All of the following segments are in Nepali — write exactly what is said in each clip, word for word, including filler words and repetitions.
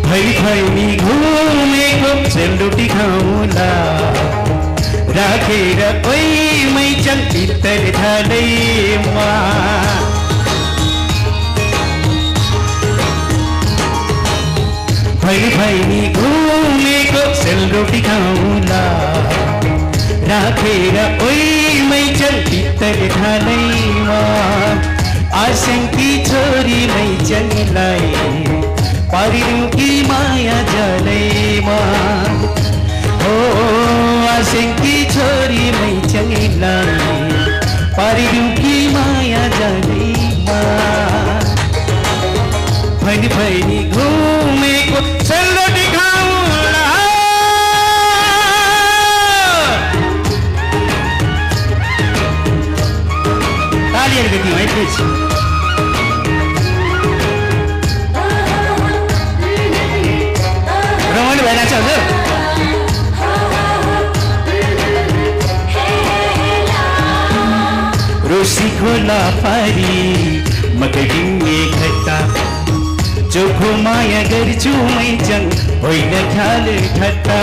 भई भई घुमेको सेलरोटी खाउँला राखेर ओइ मैचन भित्र थालैमा भई भई घुमेको सेलरोटी खाउँला राखेर ओइ मैचन भित्र थालैमा आशंकी छोरी मैचनलाई पारिदिउँ कि माया जलैमा हो आशंकी छोरी मैचनलाई पारिदिउँ कि माया जलैमा भनी भनी घुमेको सेलरोटी खाउँला ताली अलिकति है प्लिज रमाइलो भइरहेको छ हजुर रोसी खोला पारी मकडिङ्गे घट्टा चोखो माया गर्छु मैचन होइन ख्याल ठट्टा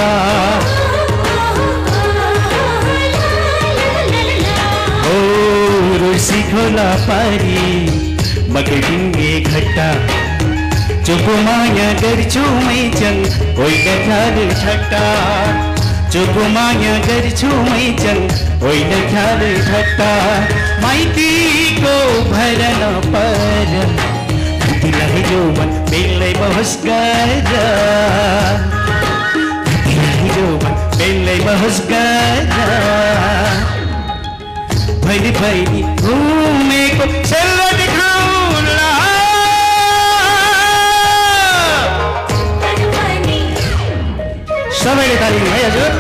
ओ रोसी खोला पारी मकडिङ्गे घट्टा चोखो माया गर्छु मैचन होइन ख्याल ठट्टा चोखो माया गर्छु मैचन होइन ख्याल ठट्टा माइतीको भरन पर दिलाई जो मन बेलै बहस गर दिलाई जो मन बेलै बहस गर भैली भैली घुमेको सेलरोटी खाउँला सबैले ताली है हजुर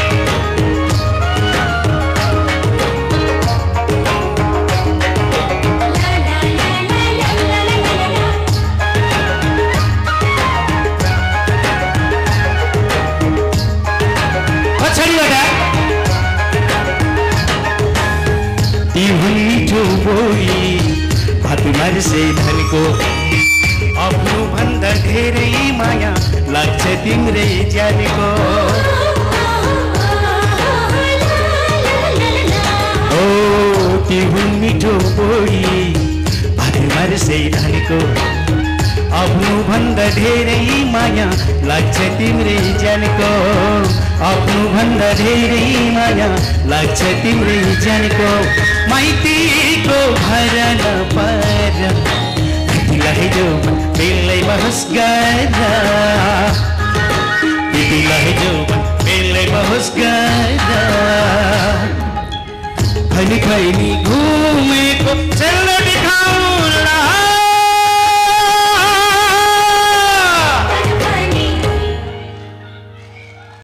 से धनको आफ्नो भन्दा धेरै माया लाग्छ तिम्रै ज्यानको ओ तिहुन मिठो बोली भातुमार से धनको आफ्नो भन्दा धेरै माया लाग्छ तिम्रै ज्यानको आफ्नो भन्दा धेरै माया लाग्छ तिम्रै ज्यानको माइतीको भरन पर दिलाई जो बेलै बहस गर दिलाई जो बेलै बहस गर भनी भनी